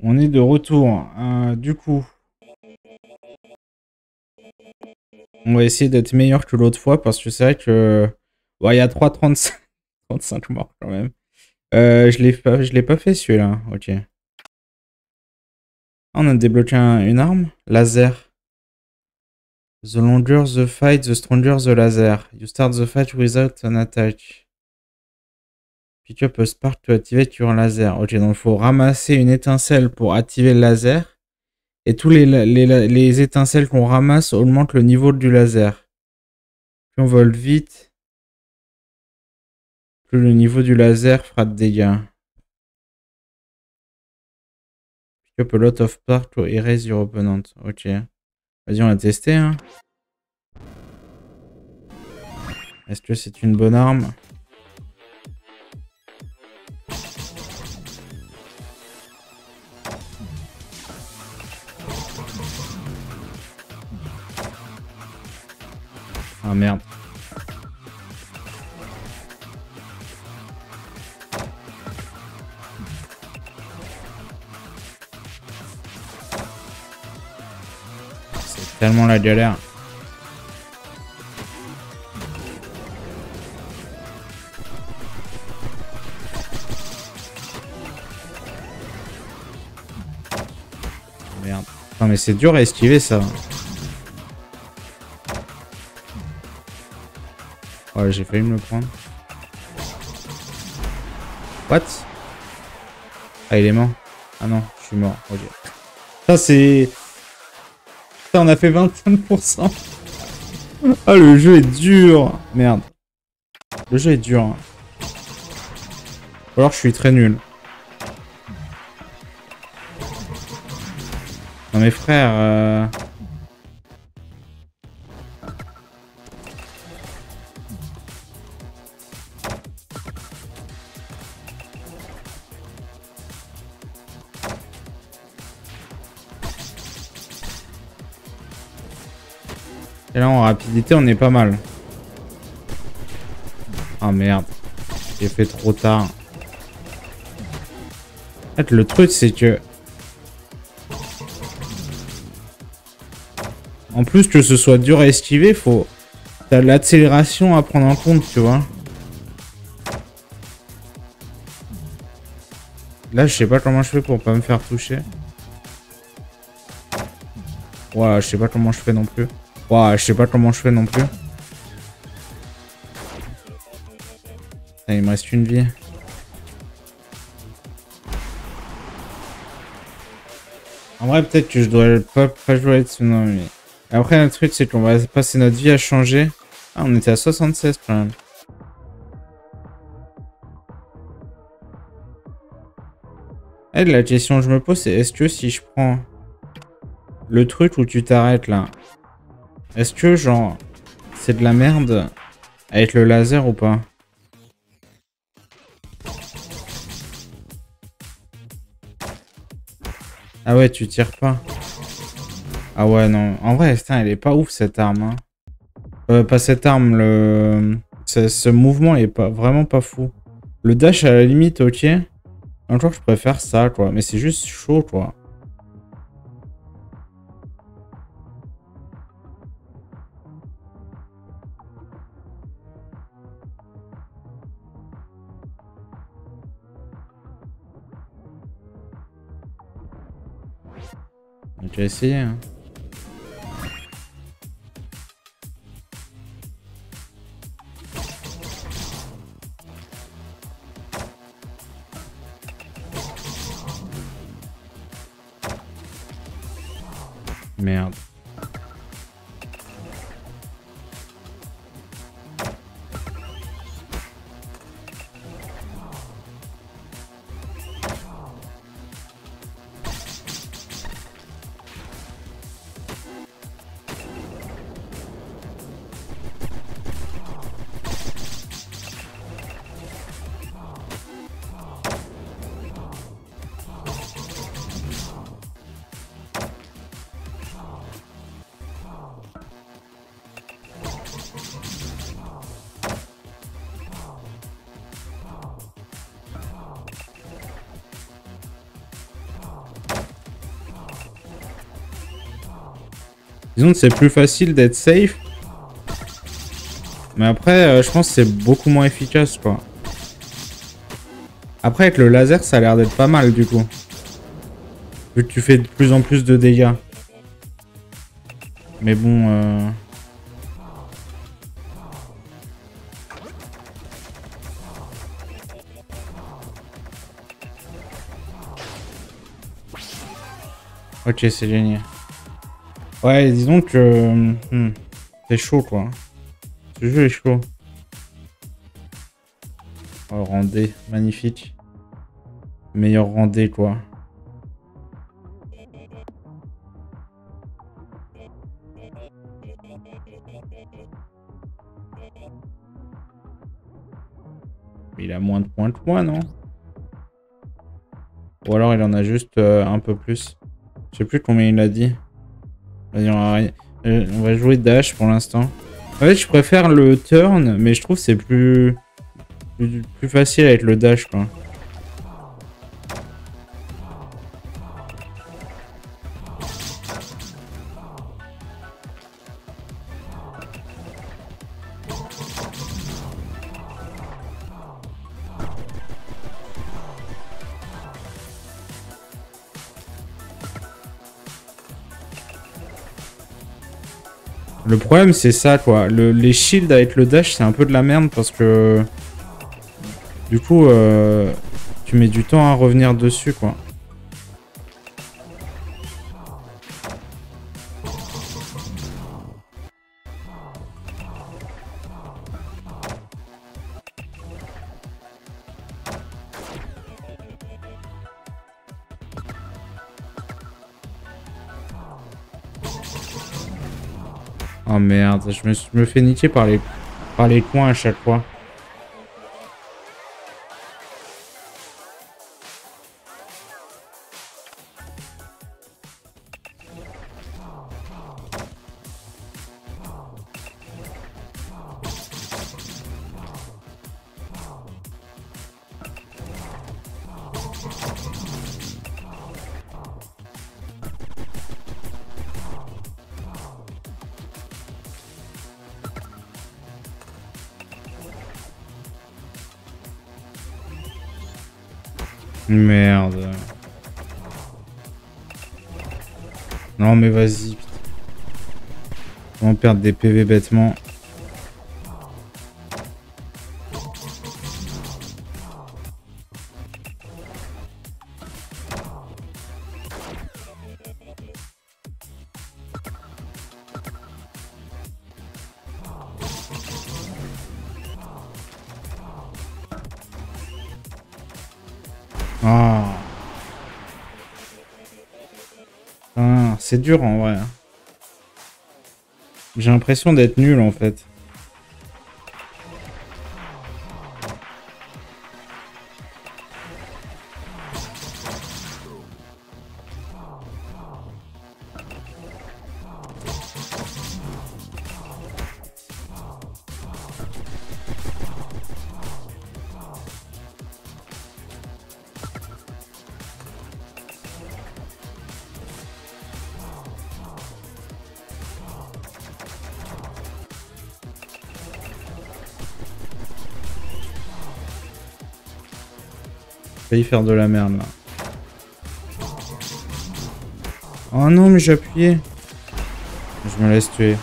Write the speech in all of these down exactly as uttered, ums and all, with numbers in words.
On est de retour. Euh, du coup, on va essayer d'être meilleur que l'autre fois parce que c'est vrai que ouais, il y a trois trente-cinq, trente-cinq morts quand même. Euh, je l'ai pas, je l'ai pas fait celui-là. Ok. Ah, on a débloqué un- une arme laser. The longer the fight, the stronger the laser. You start the fight without an attack. Pick up a spark to activate your laser. Ok, donc il faut ramasser une étincelle pour activer le laser. Et tous les, les, les étincelles qu'on ramasse augmentent le niveau du laser. Plus on vole vite, plus le niveau du laser fera de dégâts. Pick up a lot of spark to erase your opponent. Ok. Vas-y, on va tester. Hein. Est-ce que c'est une bonne arme? Ah merde. C'est tellement la galère. Merde. Non mais c'est dur à esquiver ça. Ouais, j'ai failli me le prendre. What? Ah, il est mort. Ah non, je suis mort. Ok. Ça, c'est... Ça, on a fait vingt-cinq pour cent. Ah, le jeu est dur. Merde. Le jeu est dur. Hein. Ou alors, je suis très nul. Non, mais frère... Euh... Et là, en rapidité, on est pas mal. Ah, merde. J'ai fait trop tard. En fait, le truc, c'est que... En plus que ce soit dur à esquiver, faut... T'as l'accélération à prendre en compte, tu vois. Là, je sais pas comment je fais pour pas me faire toucher. Ouais, je sais pas comment je fais non plus. Ouais, je sais pas comment je fais non plus. Putain, il me reste une vie. En vrai, peut-être que je dois pas, pas jouer avec ce nom, mais... Après, le truc, c'est qu'on va passer notre vie à changer. Ah, on était à soixante-seize quand même. Eh, la question que je me pose, c'est est-ce que si je prends le truc où tu t'arrêtes là, est-ce que genre c'est de la merde avec le laser ou pas? Ah ouais, tu tires pas. Ah ouais, non. En vrai, putain, elle est pas ouf cette arme. Hein. Euh, pas cette arme, le... Ce, ce mouvement est pas, vraiment pas fou. Le dash à la limite, ok. Encore, je préfère ça, quoi. Mais c'est juste chaud, quoi. Donc, j'ai essayé, hein. Merde. Disons que c'est plus facile d'être safe. Mais après, euh, je pense que c'est beaucoup moins efficace, quoi. Après, avec le laser, ça a l'air d'être pas mal, du coup. Vu que tu fais de plus en plus de dégâts. Mais bon... Euh... Ok, c'est génial. Ouais, disons que... Hmm, c'est chaud, quoi. Ce jeu est chaud. Oh, rendez, magnifique. Meilleur rendez, quoi. Il a moins de points que moi, non? Ou alors il en a juste euh, un peu plus. Je sais plus combien il a dit. Vas-y, on va, euh, on va jouer dash pour l'instant. En fait, je préfère le turn, mais je trouve que c'est plus, plus plus facile avec le dash, quoi. Le problème, c'est ça, quoi. Le, les shields avec le dash, c'est un peu de la merde parce que... Du coup, euh, tu mets du temps à revenir dessus, quoi. Oh merde, je me, je me fais niquer par les, par les coins à chaque fois. Merde. Non mais vas-y. On va perdre des P V bêtement. Ah. Ah, c'est dur en vrai. J'ai l'impression d'être nul en fait. Failli faire de la merde là. Oh non mais j'ai appuyé. Je me laisse tuer.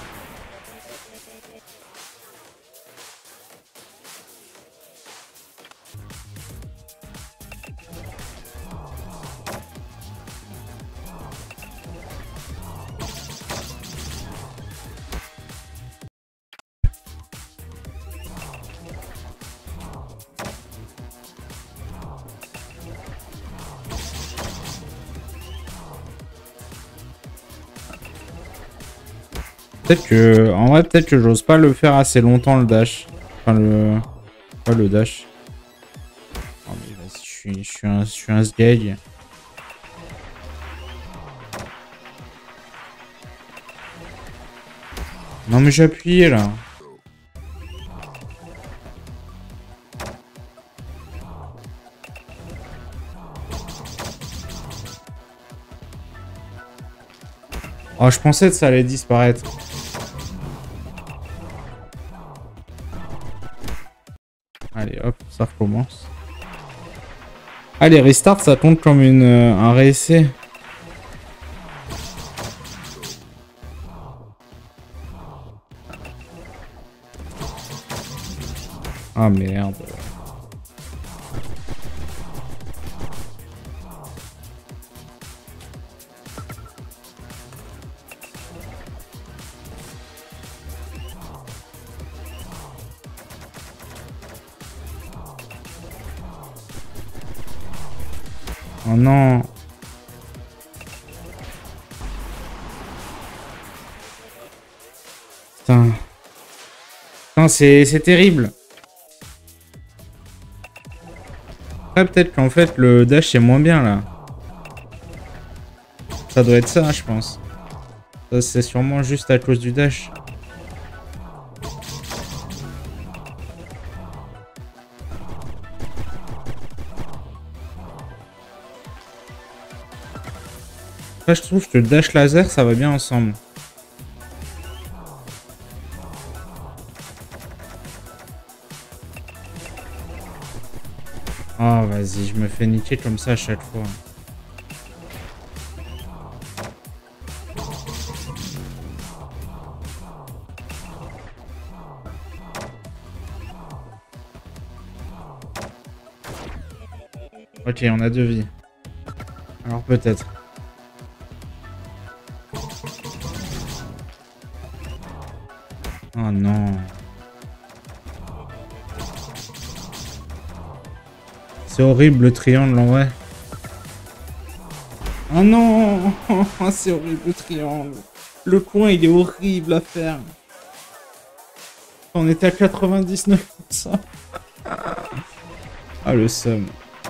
Peut-être que... En vrai, peut-être que j'ose pas le faire assez longtemps, le dash. Enfin, le... Pas le dash. Oh, mais vas-y, je suis, je suis un, je suis un sgeg. Non, mais j'ai appuyé, là. Oh, je pensais que ça allait disparaître. Allez, hop, ça recommence. Allez, restart, ça compte comme une, euh, un réessai. Ah merde. Oh non. Putain. Putain, c'est terrible. Après, peut-être qu'en fait, le dash est moins bien, là. Ça doit être ça, je pense. C'est sûrement juste à cause du dash. Après, je trouve que le dash laser, ça va bien ensemble. Oh, vas-y, je me fais niquer comme ça à chaque fois. Ok, on a deux vies. Alors peut-être. Oh non. C'est horrible le triangle en vrai. Oh non. C'est horrible le triangle. Le coin il est horrible à faire. On était à quatre-vingt-dix-neuf pour cent. Ah le seum.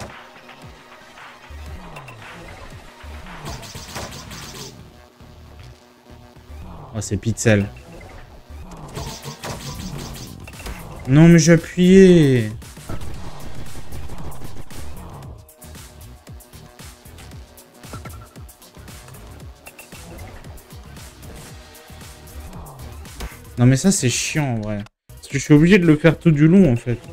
Oh c'est Pixel. Non mais j'ai appuyé. Non mais ça c'est chiant en vrai. Parce que je suis obligé de le faire tout du long en fait.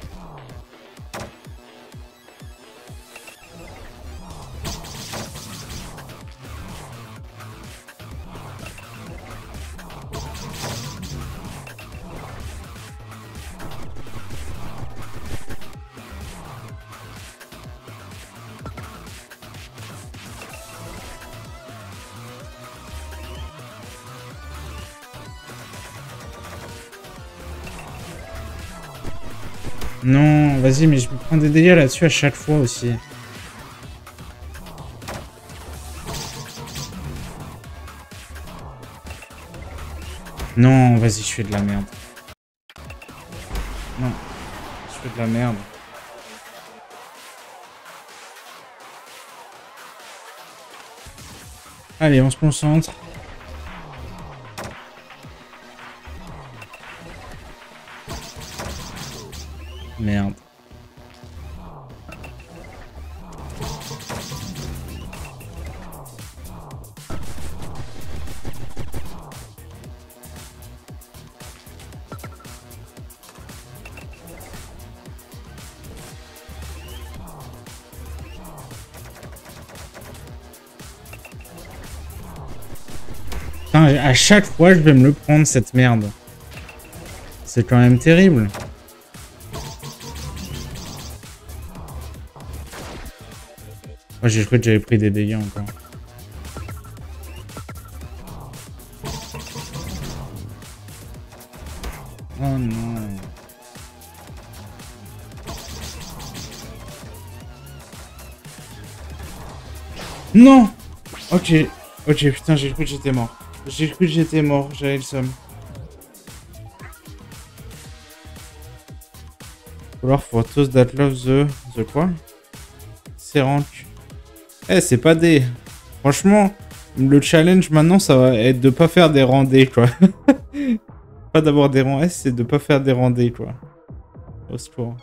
Non, vas-y, mais je me prends des dégâts là-dessus à chaque fois aussi. Non, vas-y, je fais de la merde. Non, je fais de la merde. Allez, on se concentre. Merde. Putain, à chaque fois, je vais me le prendre, cette merde. C'est quand même terrible. Moi, j'ai cru que j'avais pris des dégâts encore. Oh non. Non. Ok. Ok, putain, j'ai cru que j'étais mort. J'ai cru que j'étais mort, j'avais le seum. Alors, for those that love the... The quoi? C'est rank. Eh, c'est pas des... Franchement, le challenge maintenant, ça va être de pas faire des randés, quoi. Pas d'avoir des rangs S, c'est de pas faire des randés, quoi. Au secours.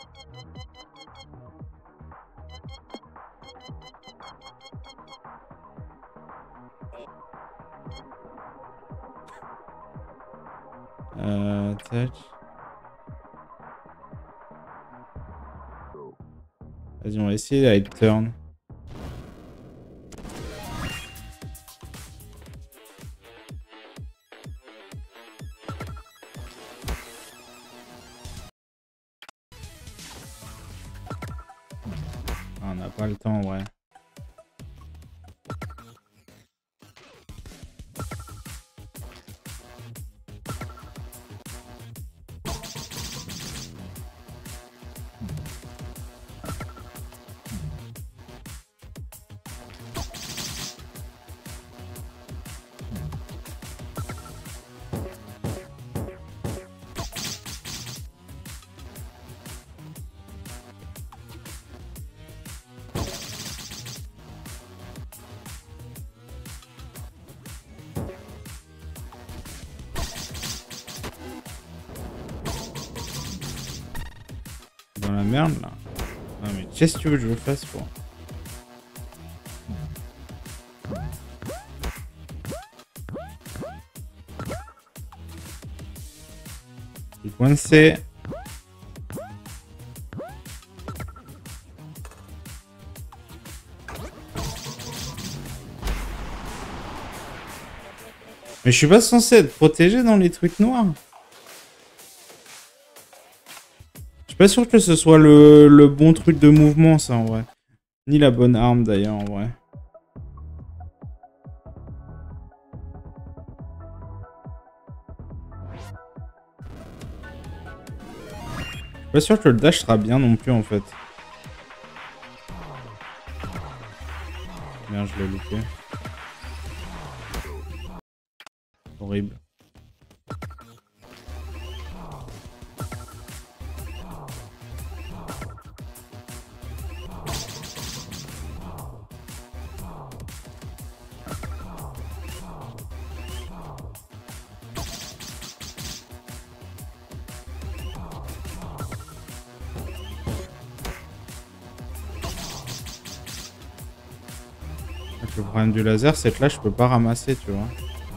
Euh, tac. Vas-y, on va essayer la hit turn. Ah, on n'a pas le temps, ouais. Dans la merde là. Non mais qu'est-ce que tu veux que je fasse quoi? Je suis coincé. Mais je suis pas censé être protégé dans les trucs noirs. Je suis pas sûr que ce soit le, le bon truc de mouvement ça en vrai. Ni la bonne arme d'ailleurs en vrai. Je suis pas sûr que le dash sera bien non plus en fait. Merde, je l'ai loupé. Horrible. Le problème du laser, c'est que là, je peux pas ramasser, tu vois.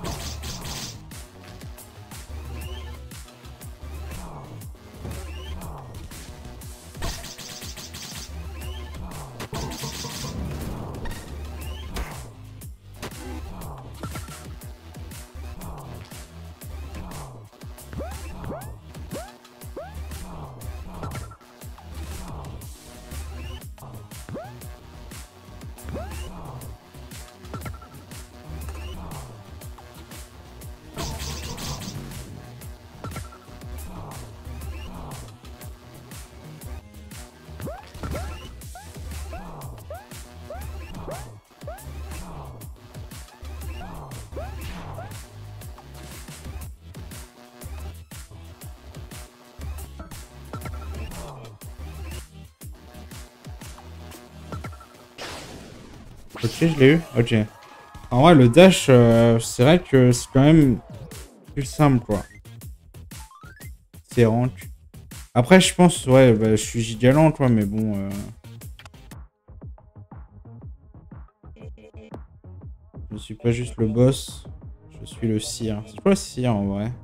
Ok, je l'ai eu. Ok. En vrai, le dash, euh, c'est vrai que c'est quand même plus simple, quoi. C'est rank. Après, je pense, ouais, bah, je suis giga lent, quoi, mais bon... Euh... Je suis pas juste le boss, je suis le sire. C'est quoi le sire, en vrai?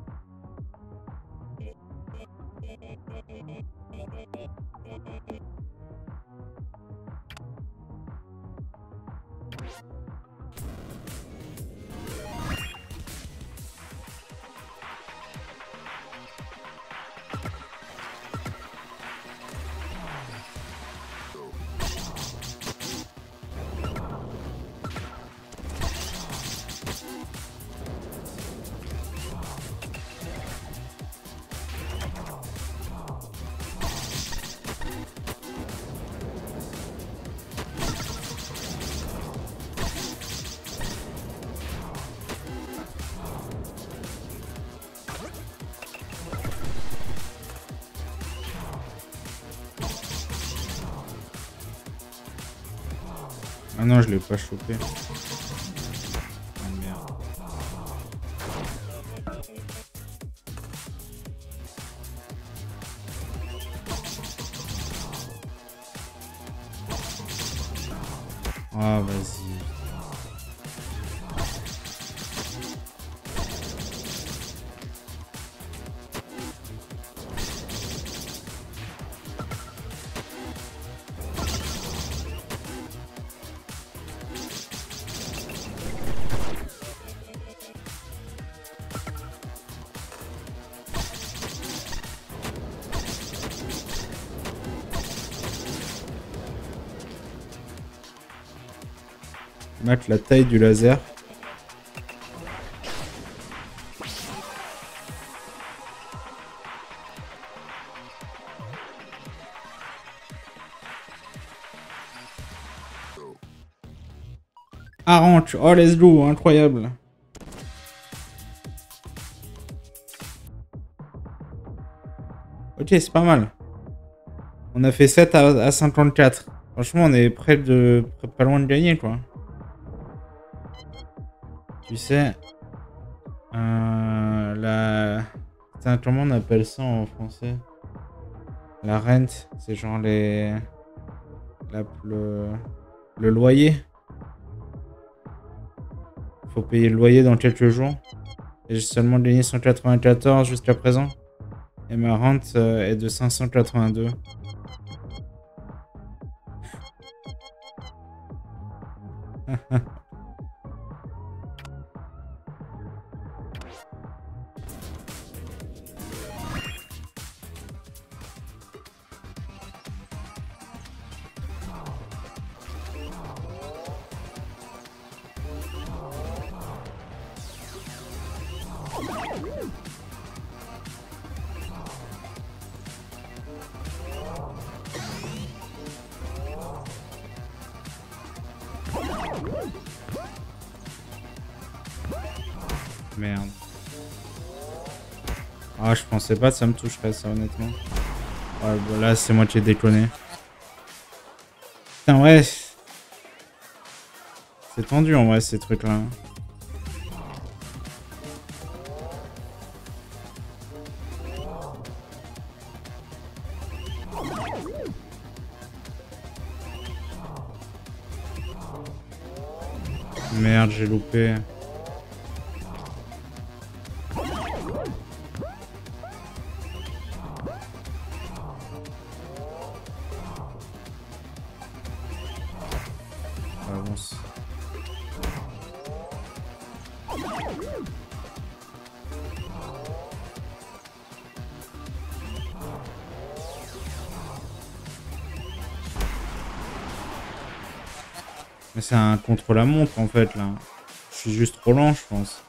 Ah non, je l'ai pas chopé. Ah merde. Ah, vas-y. Mettre la taille du laser. Arrange. Oh, let's go. Incroyable. Ok, c'est pas mal. On a fait sept à cinquante-quatre. Franchement, on est près de... pas loin de gagner, quoi. Tu sais... Euh, la... Putain, comment on appelle ça en français? La rente, c'est genre les... La... Le... le loyer. Faut payer le loyer dans quelques jours. Et j'ai seulement gagné cent quatre-vingt-quatorze jusqu'à présent. Et ma rente euh, est de cinq cent quatre-vingt-deux. Merde. Ah, je pensais pas que ça me toucherait, ça, honnêtement. Ouais, bon, là, c'est moi qui ai déconné. Putain, ouais. C'est tendu, en vrai, ces trucs-là. Merde, j'ai loupé. Avance. Mais c'est un contre-la-montre en fait là. Je suis juste trop lent, je pense.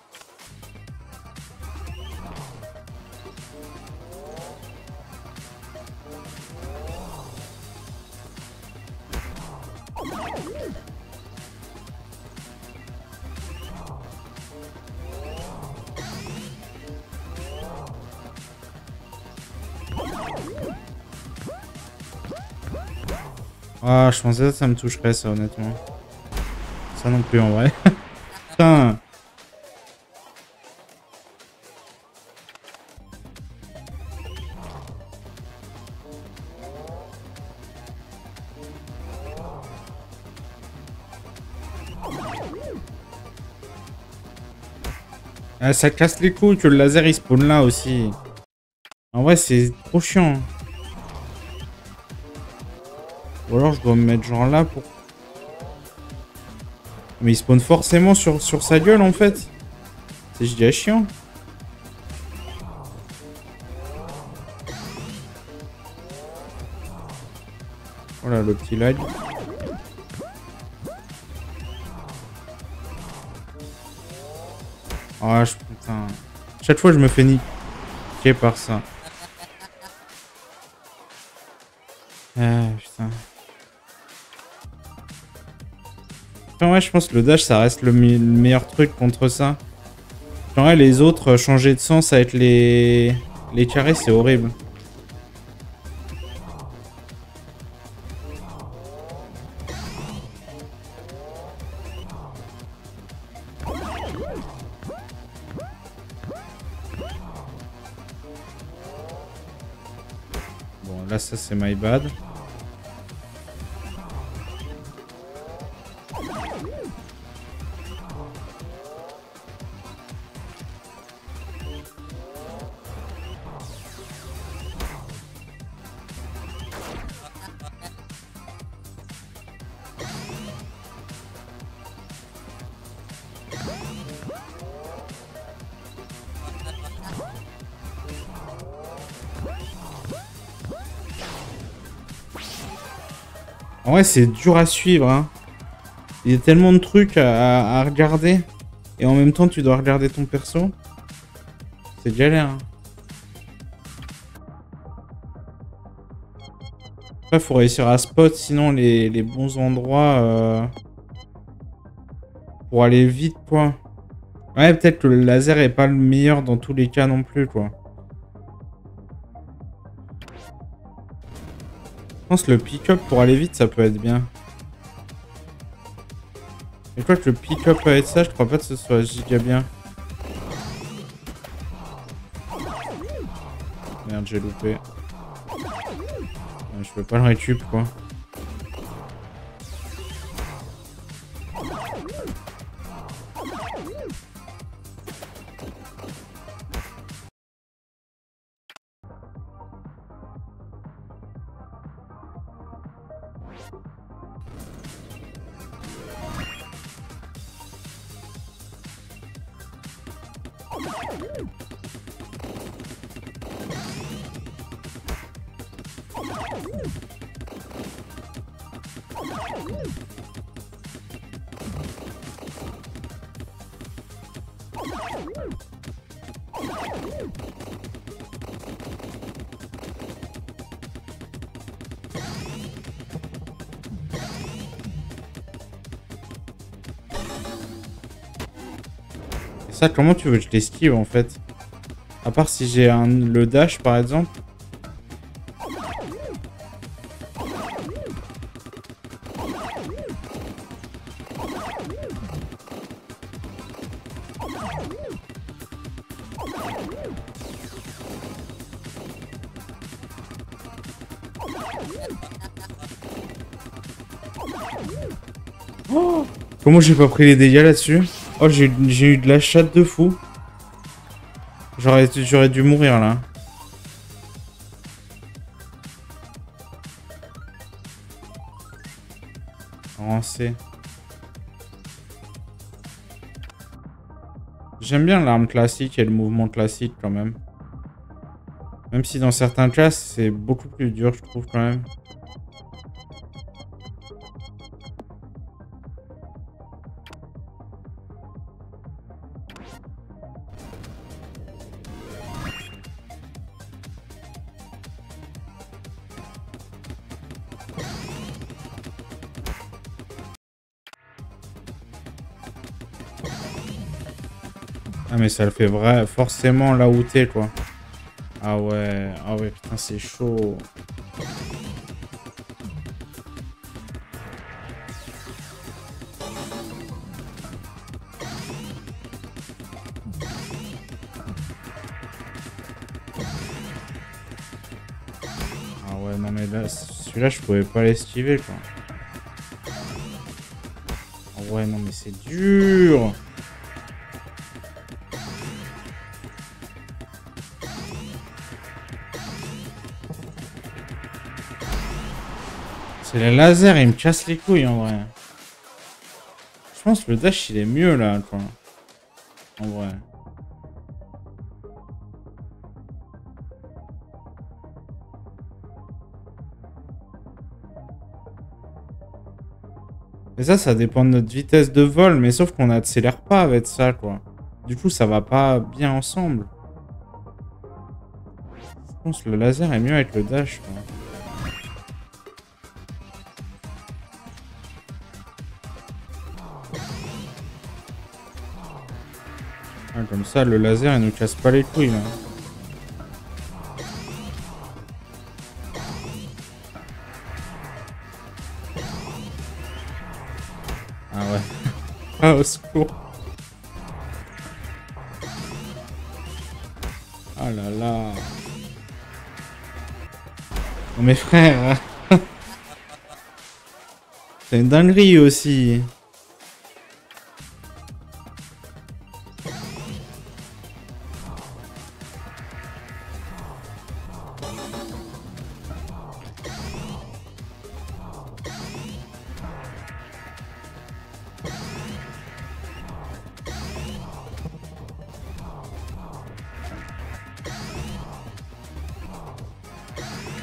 Ah, je pensais que ça me toucherait ça honnêtement. Ça non plus en vrai. Putain. Ah, ça casse les couilles que le laser il spawn là aussi. En vrai c'est trop chiant. Ou alors je dois me mettre genre là pour... Mais il spawn forcément sur, sur sa gueule en fait. C'est giga chiant. Voilà le petit lag. Ah, je... putain. Chaque fois je me fais niquer par ça. Ah putain. Enfin, ouais, je pense que le dash ça reste le, me le meilleur truc contre ça. Genre, ouais, les autres, changer de sens avec les, les carrés, c'est horrible. Bon, là, ça, c'est my bad. En vrai, c'est dur à suivre, hein. Il y a tellement de trucs à, à regarder. Et en même temps, tu dois regarder ton perso. C'est galère. Hein. Après, faut réussir à spot, sinon les, les bons endroits euh, pour aller vite, quoi. Ouais, peut-être que le laser est pas le meilleur dans tous les cas non plus, quoi. Je pense que le pick-up pour aller vite, ça peut être bien. Mais quoi que le pick-up avec ça, je crois pas que ce soit giga bien. Merde, j'ai loupé. Je peux pas le récup, quoi. Et ça, comment tu veux que je l'esquive en fait? À part si j'ai un le dash par exemple. Oh, comment j'ai pas pris les dégâts là-dessus? Oh, j'ai eu de la chatte de fou. J'aurais dû mourir là. Avancer. J'aime bien l'arme classique et le mouvement classique quand même. Même si dans certains cas, c'est beaucoup plus dur, je trouve quand même. Ah mais ça le fait vrai, forcément là où t'es quoi. Ah ouais, ah ouais putain c'est chaud. Ah ouais non mais là, celui-là je pouvais pas l'esquiver quoi. Ah ouais non mais c'est dur. C'est les lasers, ils me cassent les couilles en vrai. Je pense que le dash il est mieux là quoi. En vrai. Et ça, ça dépend de notre vitesse de vol, mais sauf qu'on n'accélère pas avec ça quoi. Du coup ça va pas bien ensemble. Je pense que le laser est mieux avec le dash quoi. Ah, comme ça, le laser, il nous casse pas les couilles, là. Ah ouais. Ah, au secours. Ah là là. Oh, mes frères. C'est une dinguerie aussi.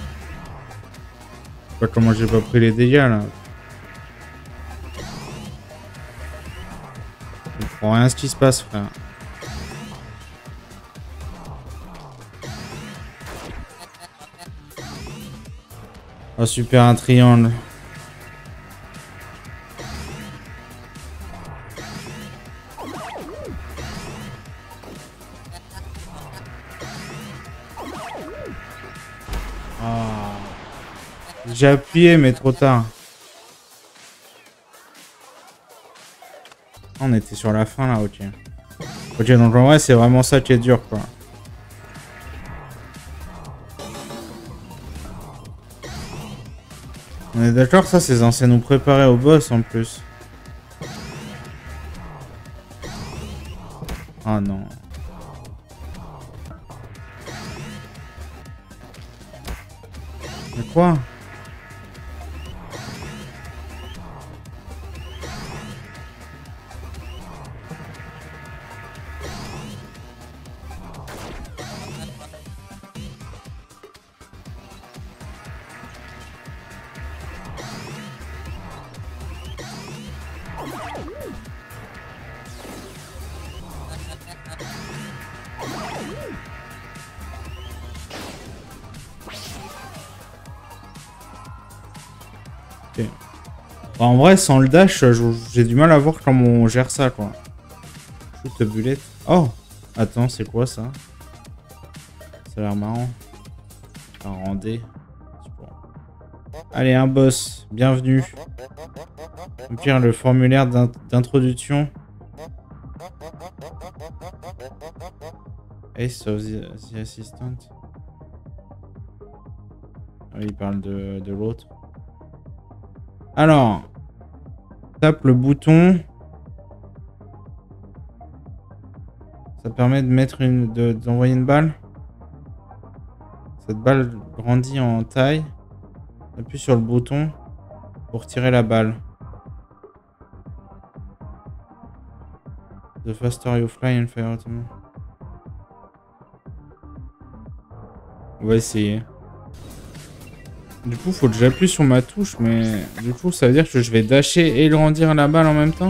Je sais pas comment j'ai pas pris les dégâts là. Je comprends rien à ce qui se passe, frère. Oh super, un triangle. Oh. J'ai appuyé mais trop tard. On était sur la fin là, ok. Ok, donc en vrai c'est vraiment ça qui est dur quoi. On est d'accord, ça c'est censé nous préparer au boss en plus. Ah non. Mais quoi? Okay. Bon, en vrai, sans le dash, j'ai du mal à voir comment on gère ça, quoi. Shoot a bullet. Oh! Attends, c'est quoi ça? Ça a l'air marrant. Un rendez. Bon. Allez, un boss. Bienvenue. Remplir le formulaire d'introduction. Ace of the, the Assistant. Ah, il parle de, de l'autre. Alors, tape le bouton. Ça permet de mettre une, de, d'envoyer une balle. Cette balle grandit en taille. Appuie sur le bouton pour tirer la balle. The faster you fly and fire automatically. On va essayer. Du coup, faut que j'appuie sur ma touche, mais du coup, ça veut dire que je vais dasher et grandir la balle en même temps.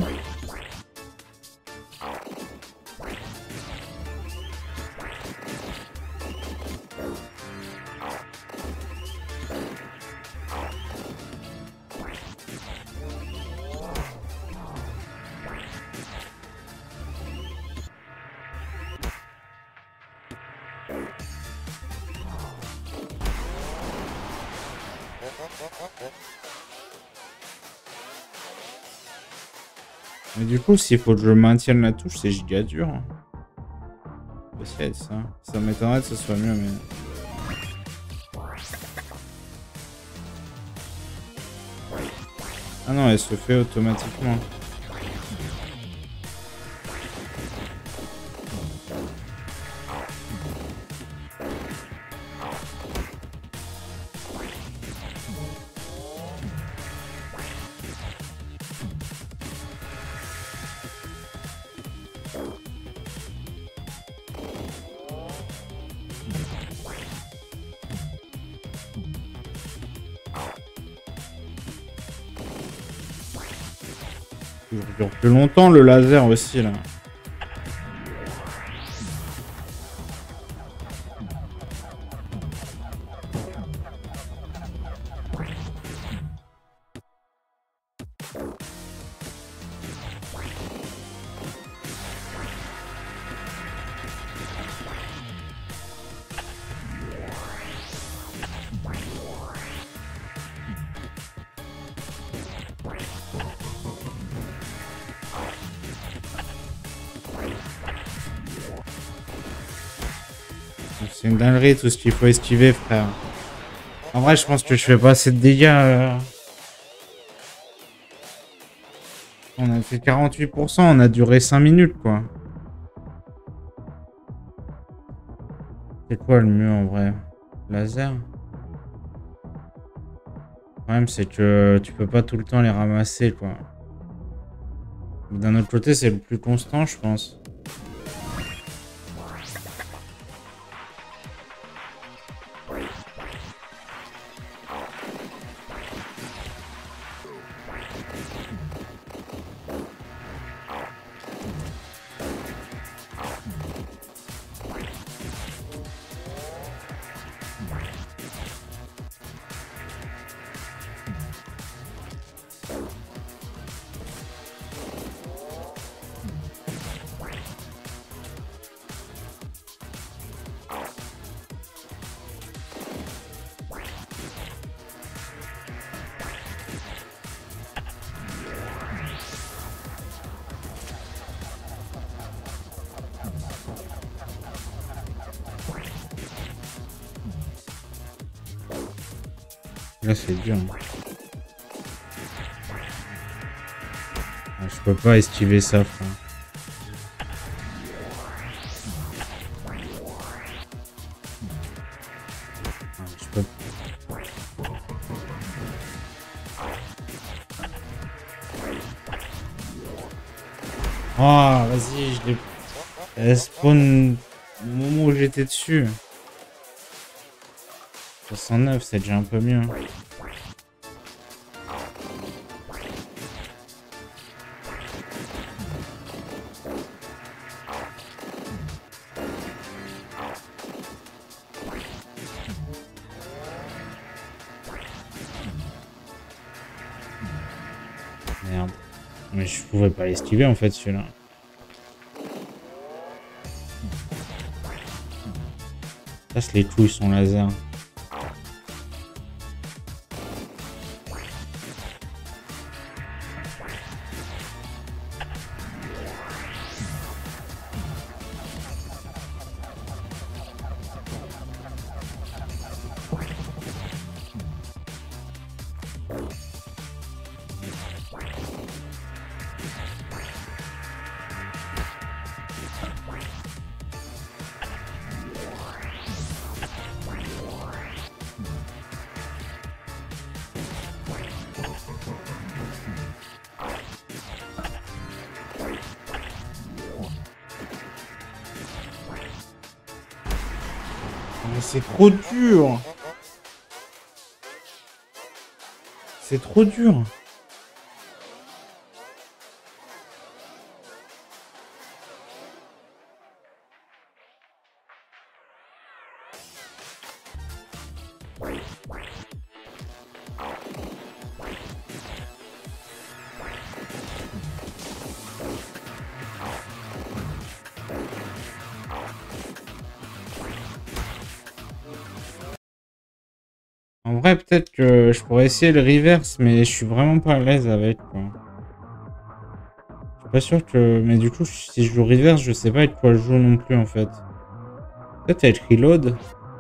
Mais du coup, s'il faut que je maintienne la touche, c'est giga dur. C'est ça. Ça m'étonnerait que ce soit mieux, mais... Ah non, elle se fait automatiquement. Il dure plus longtemps le laser aussi là. C'est une dinguerie tout ce qu'il faut esquiver, frère. En vrai, je pense que je fais pas assez de dégâts. Euh... On a fait quarante-huit pour cent, on a duré cinq minutes, quoi. C'est quoi le mieux en vrai? Laser? Le problème, c'est que tu peux pas tout le temps les ramasser, quoi. D'un autre côté, c'est le plus constant, je pense. Là, c'est dur. Ah, je peux pas esquiver ça, frère. Ah, je peux. Oh, vas-y, je l'ai. Elle spawn au moment où j'étais dessus. soixante-neuf, c'est déjà un peu mieux. Merde. Mais je pouvais pas l'esquiver en fait celui-là. Passe les couilles son laser. Mais c'est trop dur. C'est trop dur. En vrai, peut-être que je pourrais essayer le reverse, mais je suis vraiment pas à l'aise avec, quoi. Je suis pas sûr que... Mais du coup, si je joue reverse, je sais pas avec quoi je joue non plus, en fait. Peut-être avec reload.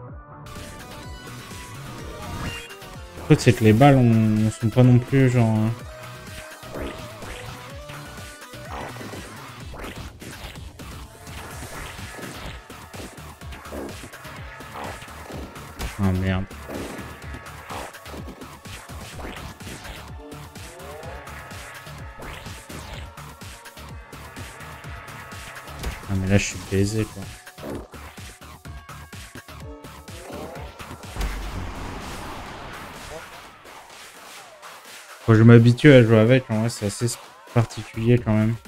En fait, c'est que les balles, on... sont pas non plus, genre... Hein. Ah, merde. Ah, mais là, je suis baisé, quoi. Faut que je m'habitue à jouer avec, en vrai, c'est assez particulier, quand même.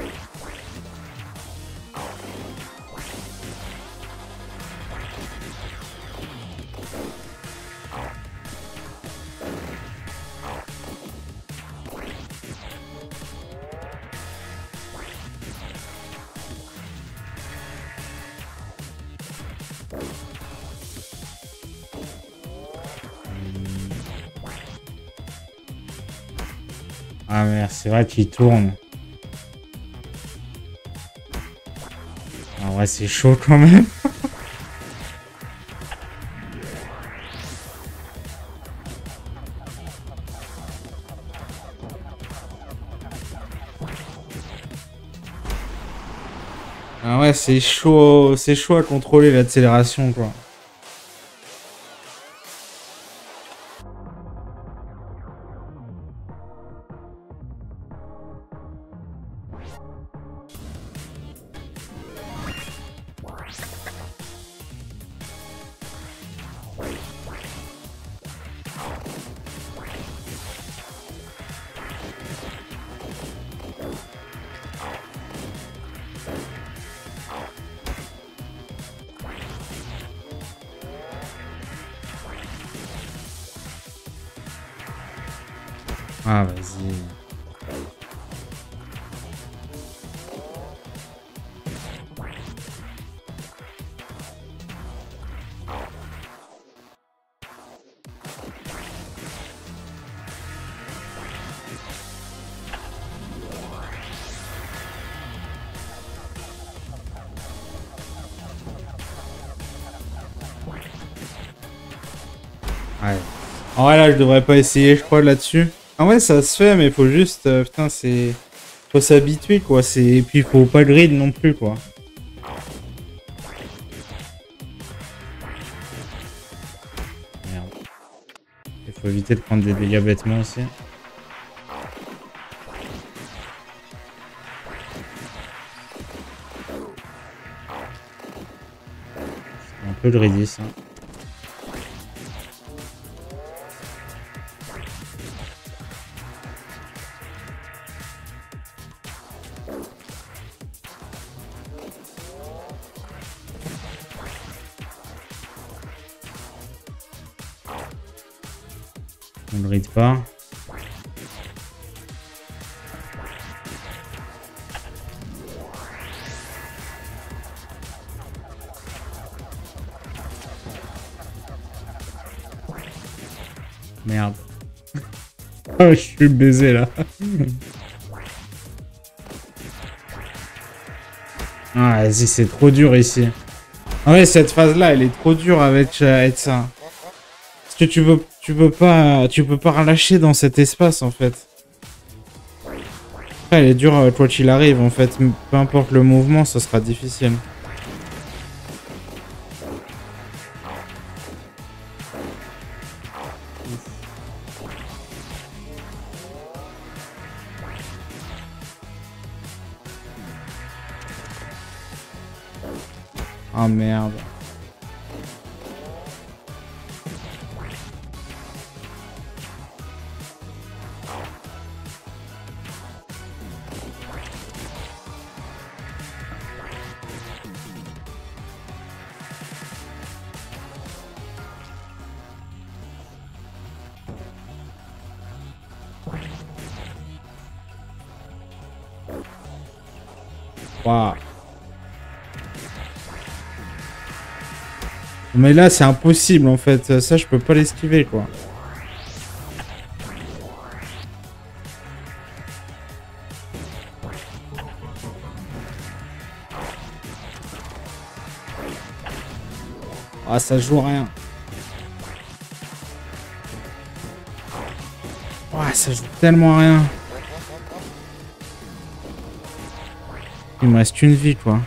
Ah merde, c'est vrai qu'il tourne. Ah ouais, c'est chaud quand même. Ah ouais, c'est chaud, c'est chaud à contrôler l'accélération, quoi. Ah, vas-y. Ouais. En vrai, là, je devrais pas essayer, je crois, là-dessus. En vrai, ça se fait, mais faut juste... euh, putain, c'est... Faut s'habituer, quoi. C'est... Et puis, faut pas le grid non plus, quoi. Merde. Il faut éviter de prendre des dégâts bêtement aussi. C'est un peu greedy, ça. On ne ride pas. Merde. Oh, je suis baisé là. Ah, vas-y, c'est trop dur ici. Ah ouais, cette phase-là, elle est trop dure avec, avec ça. Parce que tu peux, tu peux pas, tu peux pas relâcher dans cet espace en fait. Après, elle est dure quoi qu'il arrive en fait. Peu importe le mouvement, ça sera difficile. Ah merde. Waouh. Mais là, c'est impossible en fait. Ça, je peux pas l'esquiver quoi. Ah, ça joue rien. Ah, ça joue tellement rien. Il me reste une vie quoi.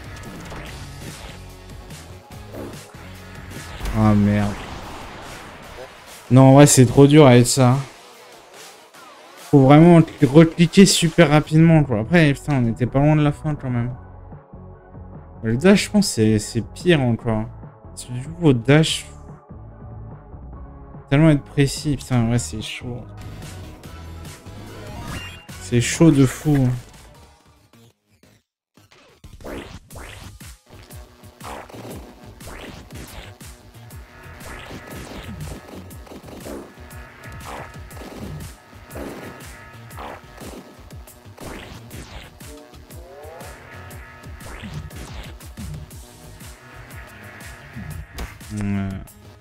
Ah merde. Non, ouais, c'est trop dur avec ça. Faut vraiment recliquer super rapidement, quoi. Après, putain, on était pas loin de la fin, quand même. Le dash, je pense, c'est pire, encore. Parce que du coup, au dash... Tellement être précis, putain, ouais, c'est chaud. C'est chaud de fou. Ouais.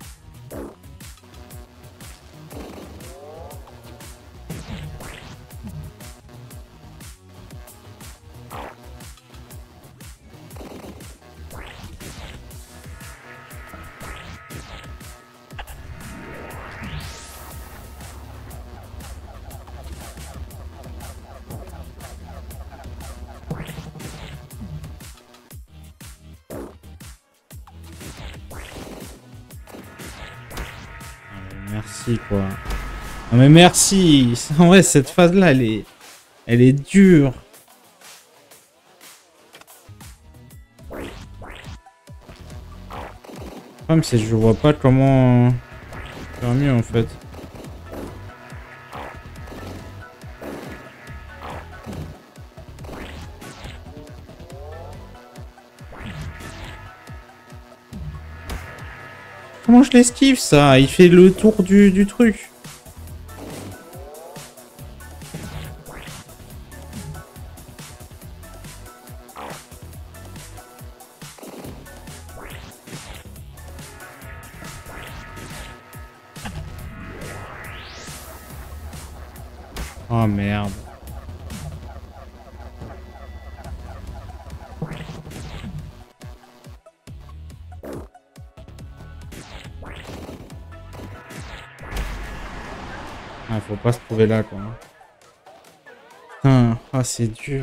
Merci, quoi. Non, mais merci. En vrai, cette phase-là, elle est... Elle est dure. Le problème, c'est que je vois pas comment faire mieux, en fait. Comment je l'esquive, ça? Il fait le tour du, du truc. Oh merde. Ah, faut pas se trouver là, quoi. Putain, ah, c'est dur.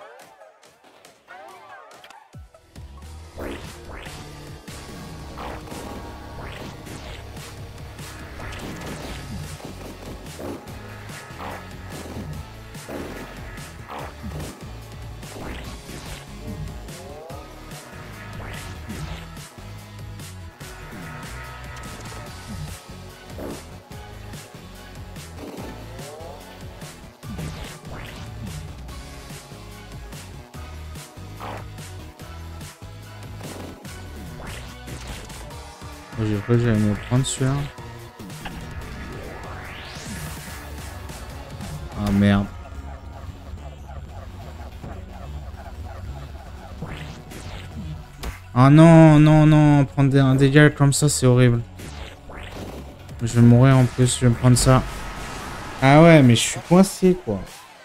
J'ai cru que j'allais me prendre celui-là. Ah merde. Ah non, non, non, prendre des, un dégât comme ça, c'est horrible. Je vais mourir en plus, je vais me prendre ça. Ah ouais, mais je suis coincé, quoi.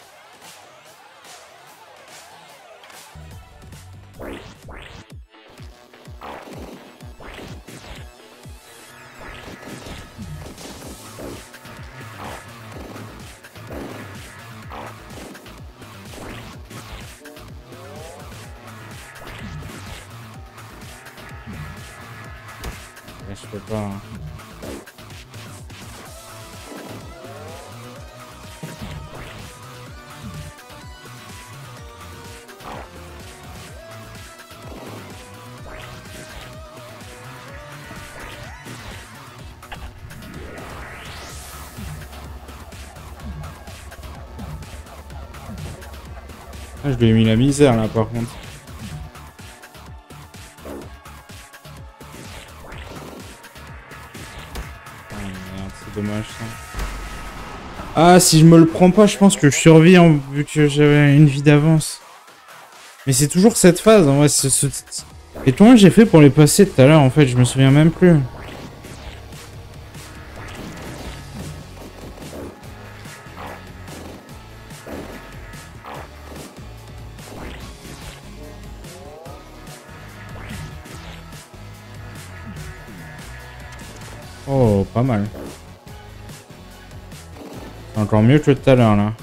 Je peux pas. Hein. Ah, je lui ai mis la misère là par contre. Ah merde, c'est dommage ça. Ah, si je me le prends pas, je pense que je survis hein, vu que j'avais une vie d'avance. Mais c'est toujours cette phase, en vrai. Ce, ce... Et comment j'ai fait pour les passer tout à l'heure, en fait, je me souviens même plus. Oh, pas mal. C'est encore mieux que tout à l'heure, là.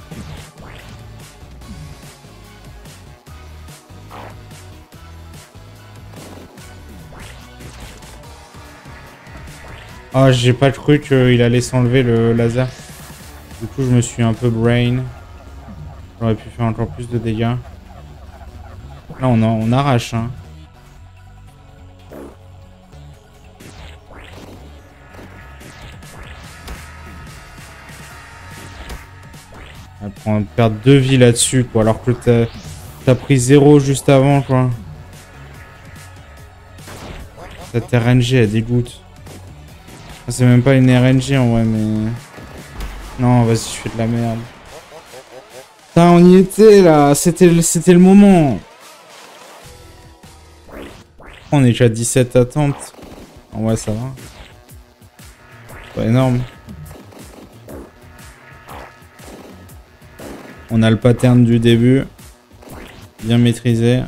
Ah, j'ai pas cru qu'il allait s'enlever le laser. Du coup, je me suis un peu brain. J'aurais pu faire encore plus de dégâts. Là, on, en, on arrache, hein. On va prendre, perdre deux vies là-dessus, quoi. Alors que t'as t'as pris zéro juste avant, quoi. Cette R N G, elle dégoûte. C'est même pas une R N G en vrai, mais... Non, vas-y, je fais de la merde. Putain, on y était là, c'était le moment. On est déjà à dix-sept attentes. En vrai, ça va. C'est pas énorme. On a le pattern du début. Bien maîtrisé.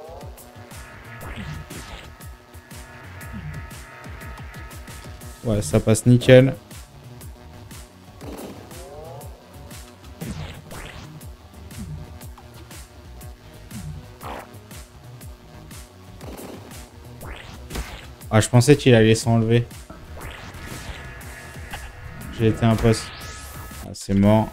Ouais, ça passe nickel. Ah, je pensais qu'il allait s'enlever. J'ai été impossible. Ah, c'est mort.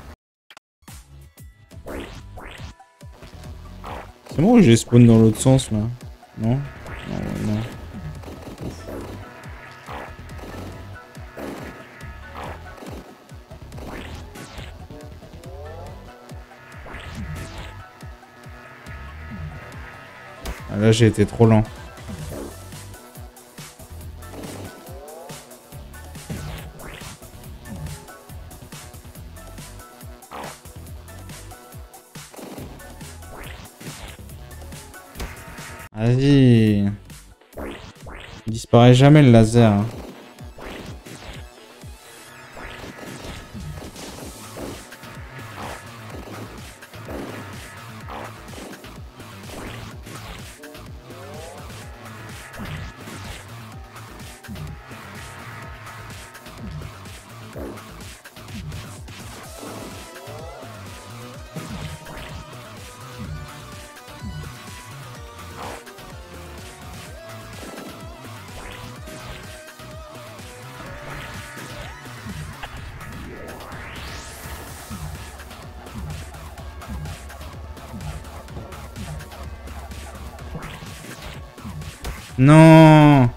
C'est moi ou j'ai spawn dans l'autre sens là? Non? Non, non. Ah, là j'ai été trop lent. Vas-y. Il disparaît jamais le laser. Hein. Non.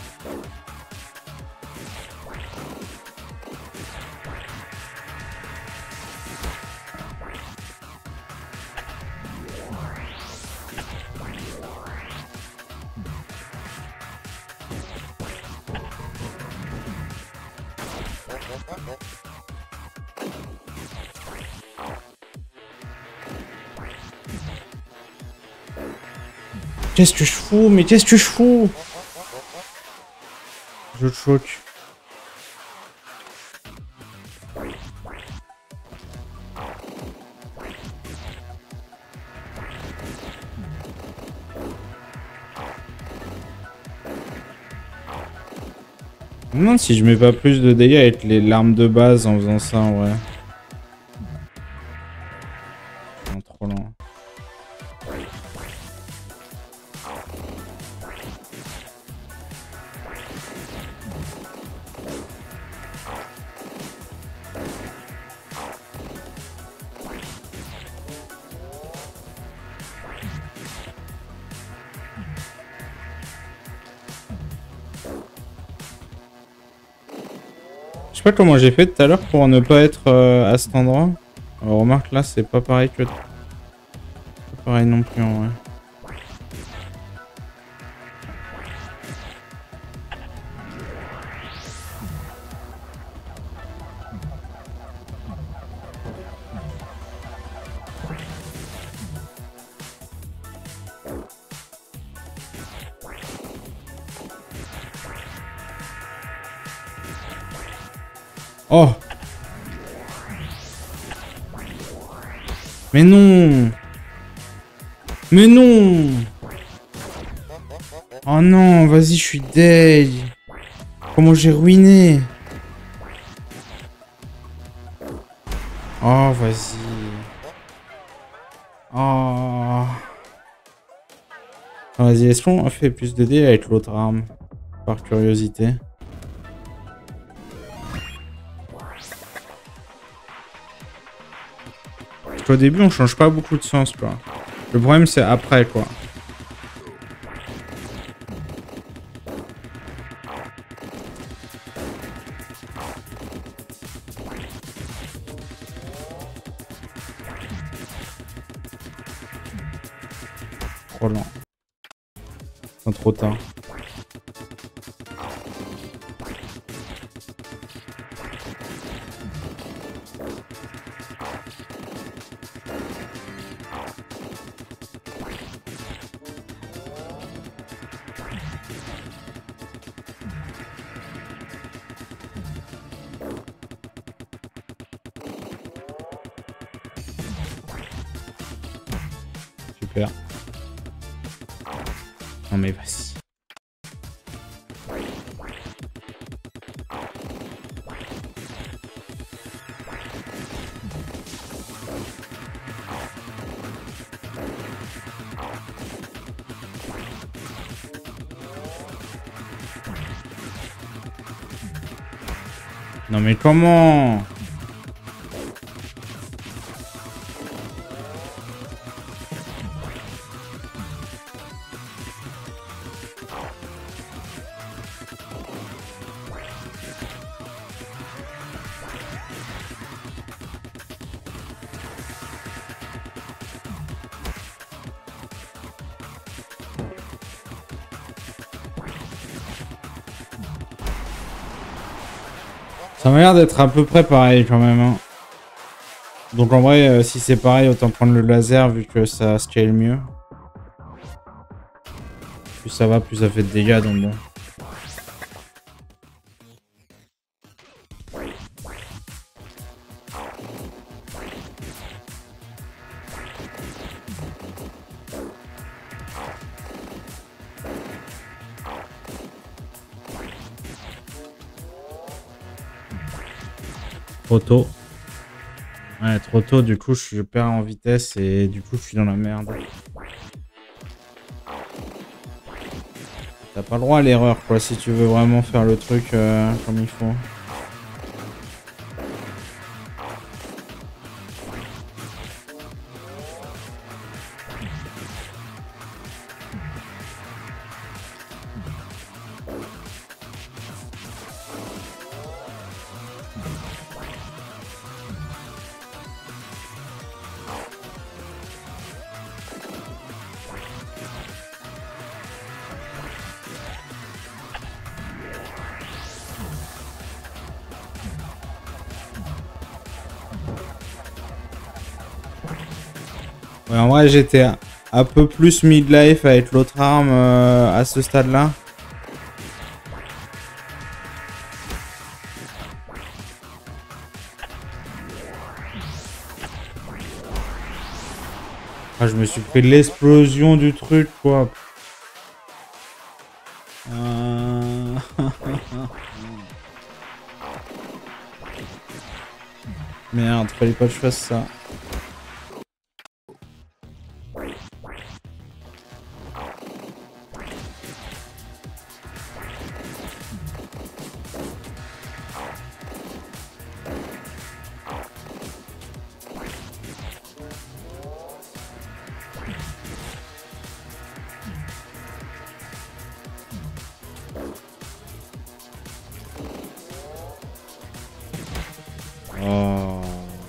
Qu'est-ce que je fous? Mais qu'est-ce que je fous? Je choque. Je me demande si je mets pas plus de dégâts avec les larmes de base en faisant ça en vrai. Non, trop lent. Je sais pas comment j'ai fait tout à l'heure pour ne pas être euh, à cet endroit. Alors, remarque là, c'est pas pareil que... Pas pareil non plus en vrai. Oh! Mais non! Mais non! Oh non, vas-y, je suis deg. Comment j'ai ruiné? Oh, vas-y. Oh. Ah, vas-y, est-ce qu'on fait plus de dés avec l'autre arme? Par curiosité. Parce qu'au début, on change pas beaucoup de sens, quoi. Le problème, c'est après, quoi. Trop lent. C'est trop tard. Super. Non mais vas-y. Non mais comment? Ça m'a l'air d'être à peu près pareil quand même. Hein. Donc en vrai, euh, si c'est pareil, autant prendre le laser vu que ça scale mieux. Plus ça va, plus ça fait de dégâts, donc bon. Trop tôt. Ouais, trop tôt, du coup je perds en vitesse et du coup je suis dans la merde. T'as pas le droit à l'erreur quoi si tu veux vraiment faire le truc euh, comme il faut. Ouais, en vrai, j'étais un peu plus midlife avec l'autre arme euh, à ce stade-là. Ah, je me suis pris l'explosion du truc, quoi. Euh... Merde, fallait pas que je fasse ça. Oh.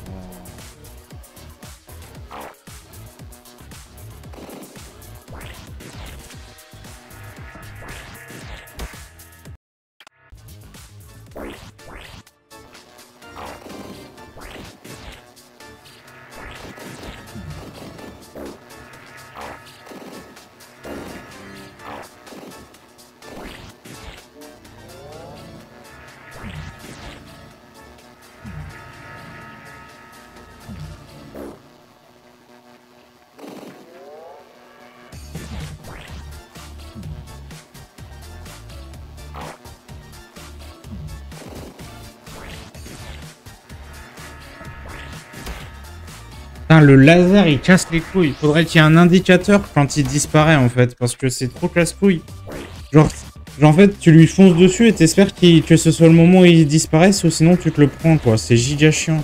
Putain, le laser il casse les couilles. Il faudrait qu'il y ait un indicateur quand il disparaît en fait, parce que c'est trop casse-couille. Genre, genre, en fait, tu lui fonces dessus et t'espères qu'il- que ce soit le moment où il disparaisse, ou sinon tu te le prends quoi. C'est giga chiant.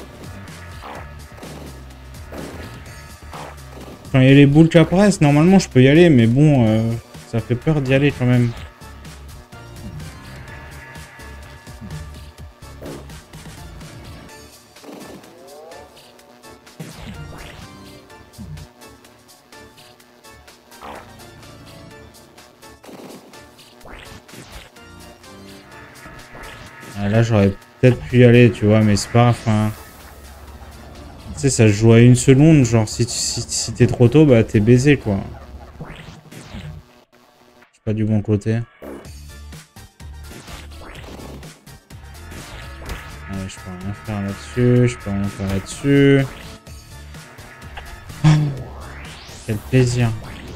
Quand il y a les boules qui apparaissent, normalement je peux y aller, mais bon, euh, ça fait peur d'y aller quand même. Ah, là, j'aurais peut-être pu y aller, tu vois, mais c'est pas... Enfin... Tu sais, ça se joue à une seconde, genre, si, si, si t'es trop tôt, bah t'es baisé, quoi. C'est pas du bon côté. Ouais, je peux rien faire là-dessus, je peux rien faire là-dessus. Oh, quel plaisir.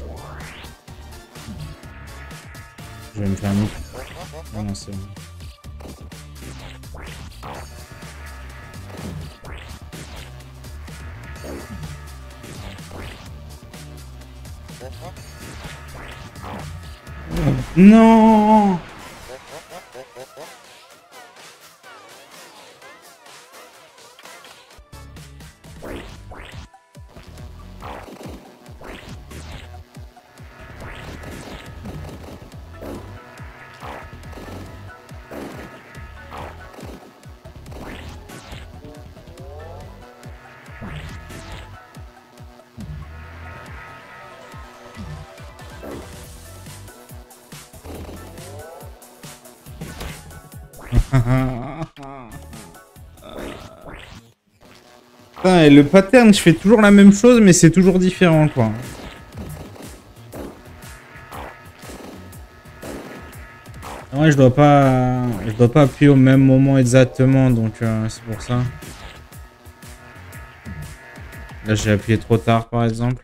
Je vais me faire niquer. Oh non, c'est bon. Non. Putain, et le pattern, je fais toujours la même chose, mais c'est toujours différent, quoi. Ouais, je dois pas, je dois pas appuyer au même moment exactement, donc euh, c'est pour ça. Là, j'ai appuyé trop tard, par exemple.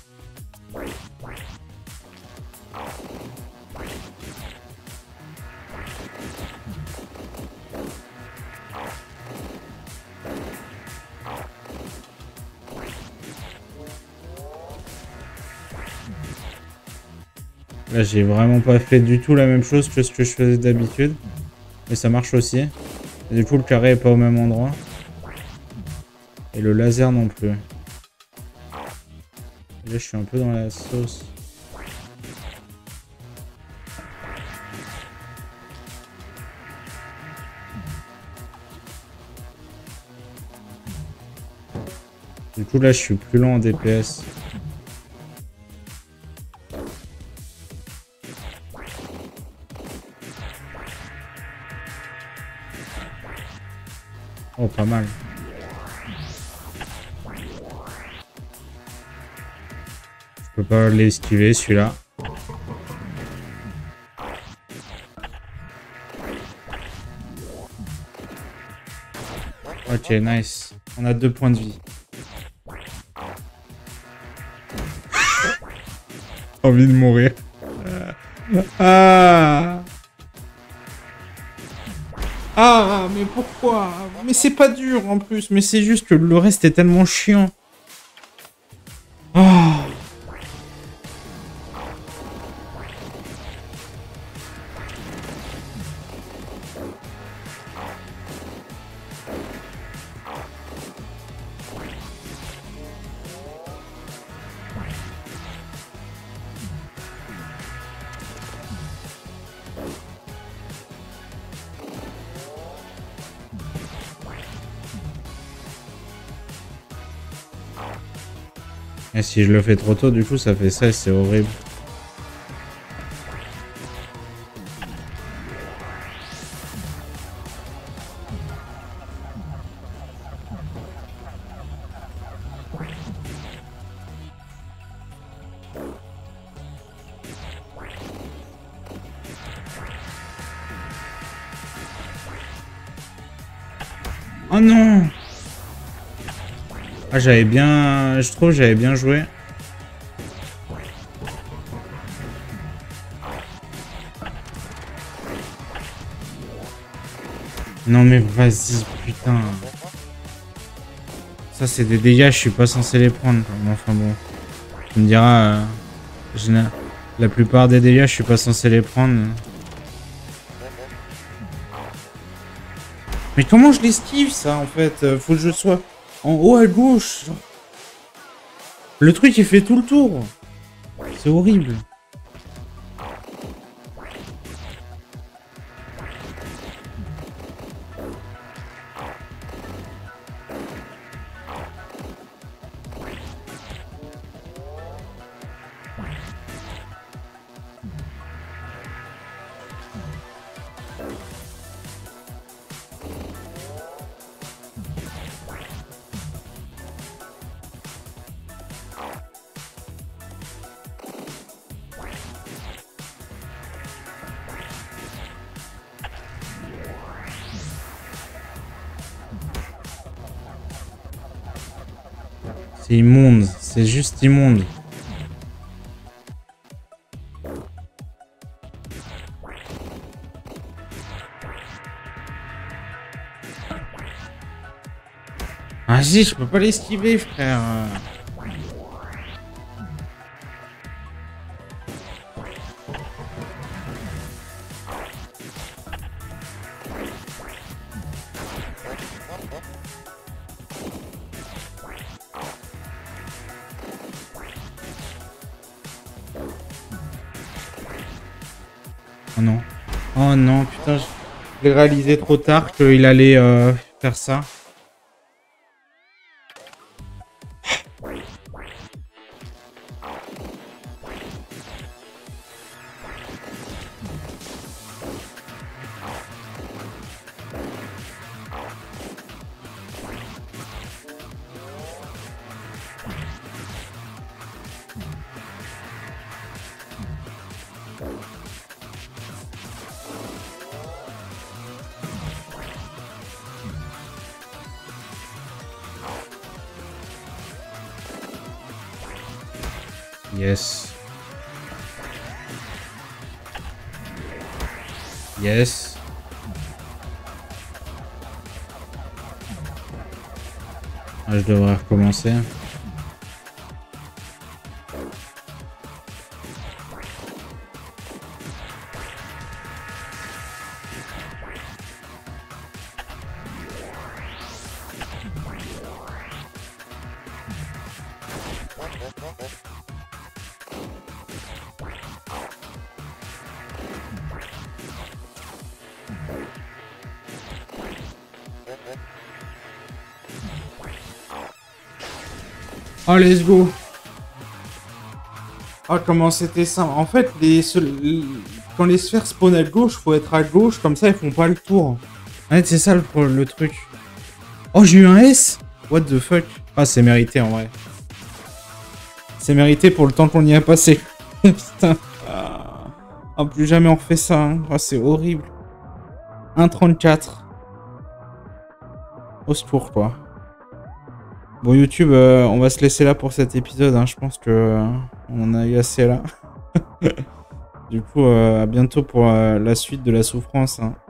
Là, j'ai vraiment pas fait du tout la même chose que ce que je faisais d'habitude. Mais ça marche aussi. Et du coup, le carré est pas au même endroit. Et le laser non plus. Et là, je suis un peu dans la sauce. Du coup, là, je suis plus lent en D P S. Oh, pas mal. Je peux pas l'esquiver celui-là. Ok, nice. On a deux points de vie. Envie de mourir. Ah. Ah, mais pourquoi? Mais c'est pas dur en plus, mais c'est juste que le reste est tellement chiant. Ah. Et si je le fais trop tôt, du coup, ça fait ça et c'est horrible. Oh non! Ah, j'avais bien... Je trouve j'avais bien joué. Non mais vas-y, putain. Ça c'est des dégâts, je suis pas censé les prendre. Enfin bon. Tu me diras... Euh, je la plupart des dégâts, je suis pas censé les prendre. Mais comment je l'esquive ça en fait? Faut que je sois en haut à gauche. Le truc il fait tout le tour. C'est horrible. C'est immonde, c'est juste immonde. Vas-y, je peux pas l'esquiver, frère. Oh non. Oh non, putain, je l'ai réalisé trop tard qu'il allait euh, faire ça. Yes. Yes. Ah, je devrais recommencer. Oh, let's go. Oh, comment c'était simple. En fait, les, quand les sphères spawnent à gauche, faut être à gauche, comme ça, ils font pas le tour. En fait, c'est ça le, le truc. Oh, j'ai eu un S. What the fuck. Ah, c'est mérité, en vrai. C'est mérité pour le temps qu'on y a passé. Putain. Ah. Ah, plus jamais on refait ça. Hein. Ah, c'est horrible. un trente-quatre. Au secours, quoi. Bon, YouTube, euh, on va se laisser là pour cet épisode. Hein. Je pense que euh, on en a eu assez là. Du coup, euh, à bientôt pour euh, la suite de la souffrance. Hein.